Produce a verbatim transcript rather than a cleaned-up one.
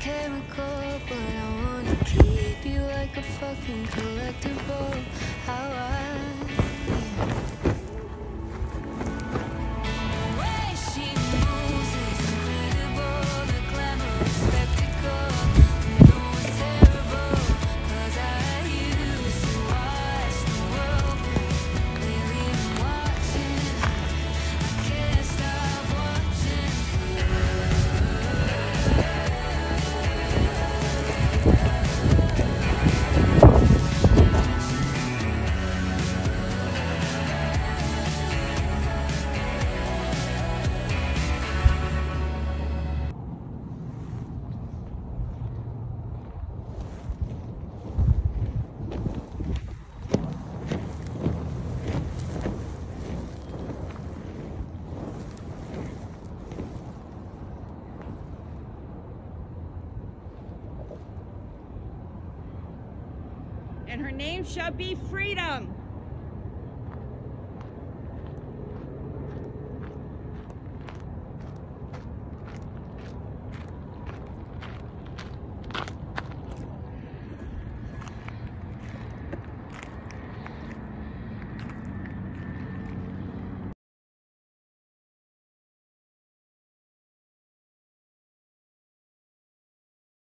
chemical, but I wanna keep you like a fucking collectible. How I and her name shall be Freedom.